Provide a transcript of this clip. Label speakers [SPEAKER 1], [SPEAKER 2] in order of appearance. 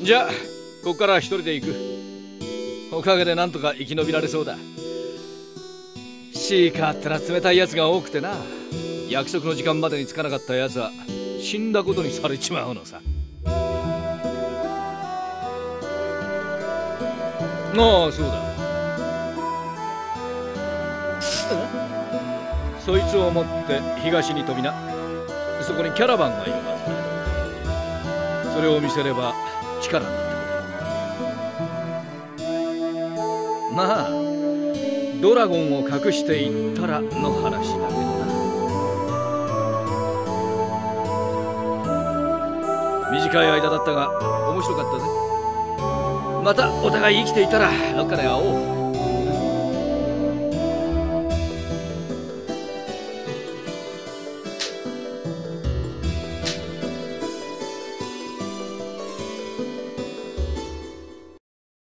[SPEAKER 1] じゃあここから一人で行く。おかげでなんとか生き延びられそうだ。シーカーってのは冷たいやつが多くてな、約束の時間までに着かなかったやつは死んだことにされちまうのさ。ああそうだ、そいつを持って東に飛びな。そこにキャラバンがいるはずだ。それを見せれば力になってくれる。まあドラゴンを隠していったらの話だけどな。短い間だったが面白かったぜ。またお互い生きていたらどっかで会おう。